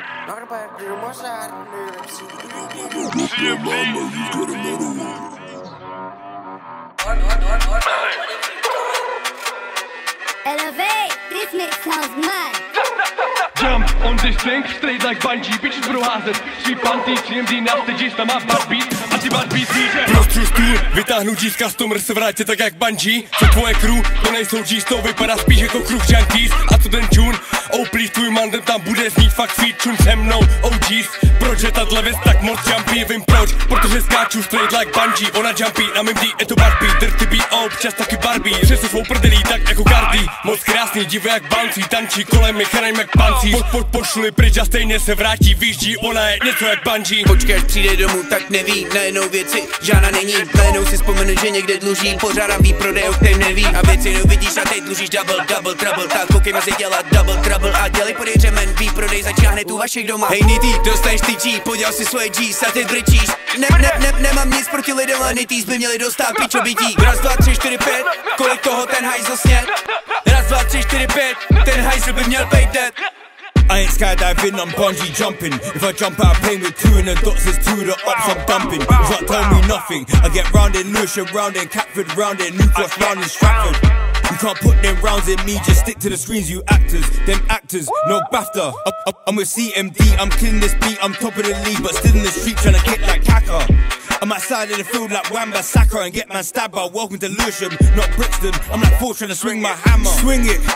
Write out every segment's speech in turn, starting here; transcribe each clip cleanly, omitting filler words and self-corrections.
Elevate, this mix sounds mad. Jump on this thing, straight like bungee. Bitches budou házet svý panty, CMD na stage, tam má bad beat a ty bad beat víš. Prostřu stůl, vytáhnu G z customer, se vrátě tak jak bungee. Co tvoje crew, to nejsou G's, to vypadá spíš jako kruh junkies. A co ten tune, oh please, tvůj mandem tam bude znít fakt feed tune se mnou, OGs. Proč je tato věc tak moc jumpy, vím proč, protože skáču straight like bungee. Ona jumpy, na mým D je to Barbie, dirty beat, občas taky Barbie. Přesu svou prdelí tak jako Cardi, moc krásný, divo jak bouncy, tančí kolem mi, chraním jak pancí. Pošli pryč a stejně se vrátí, vyjíždí, ona je něco jak bungee. Počkej, až přijde domů, tak neví, najednou věci žádná není. Najednou si vzpomenu, že někde dluží, pořádám výprodej, o kterým neví. A věci neuvidíš a teď dlužíš double trouble. Tak koukej mezi dělat double trouble a dělej podej řemen, výprodej začíná hned u vašich doma. Hej nitý, dostaneš tyčí, podělal si svoje G's a ty brčíš. Nemám nic proti lidem, ale nitýs by měli dostat pičo bytí. Raz, 2, 3, 4, 5, kolik toho ten hajzl sněd? Raz, 2, 3, 4, 5, ten hajzl by měl být dead. I ain't skydiving, I'm bungee jumping. If I jump out plane with two in the dots, there's two of the ups I'm dumping. Does not tell me nothing. I get round in Lewisham, round in Catford, round in New Cross, round in Stratford. You can't put them rounds in me, just stick to the screens, you actors. Them actors, no BAFTA. I'm with CMD, I'm killing this beat, I'm top of the league, but still in the street trying to kick like Kaka. I'm outside in the field like Wamba Saka and get man stabbed by welcome to Lewisham, not Brixton. I'm like Forge trying to swing my hammer. Swing it,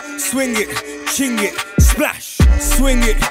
ching it, splash. Swing it,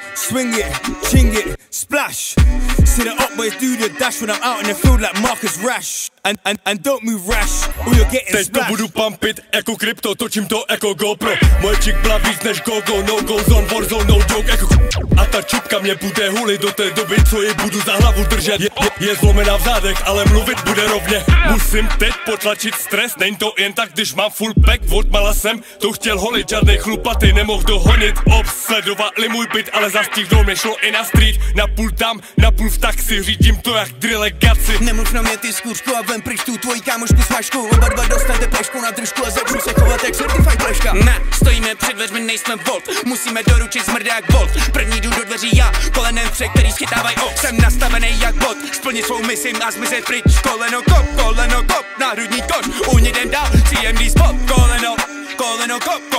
ching it, splash. See the up boys do the dash when I'm out in the field like Marcus Rash. And don't move rash, or you're getting teď splashed. to budu pumpit jako krypto, točím to jako GoPro. Moje chick byla víc než go-go, no go zone, warzone, no joke jako a ta čipka mě bude hulit do té doby, co ji budu za hlavu držet. Je zlomená v zádech, ale mluvit bude rovně. Musím teď potlačit stres, není to jen tak, když mám full pack. Odmala jsem to chtěl holit, žádnej chlupaty nemohl dohonit. Obsledovali můj byt, ale zastihnou mě, šlo i na street. Napůl tam, napůl v taxi, řídím to jak delegaci. Nemluv na mě ty skůřku a vem pryč tu tvojí kámošku smažku. Oba dva dostanete plešku na držku a začnu se chovat jak certified pleška. Stojíme před dveřmi, nejsme Volt, musíme doručit smrdák Bolt. První jdu do dveří já, kolenem vše, který schytávaj ok. Jsem nastavený jak bot, splnit svou misi a zmizet pryč. Koleno kop, na hrudní koš, uhnidem dál, CMD spot. Koleno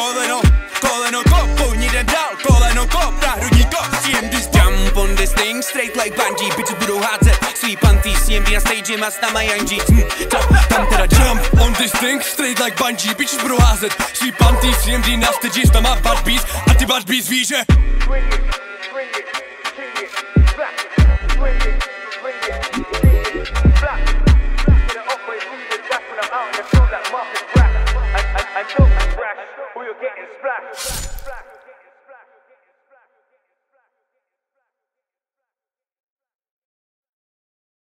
kop, uhnidem dál, koleno kop, na hrudní koš, CMD spot. Jump on this thing, straight like bungee, bitches budou házet svý panty, CMD na stage má s náma young G's. Tam teda jump on this thing, straight like bungee, bitches budou házet svý panty, CMD na stage, tam má bad beats a ty bad beats víš, že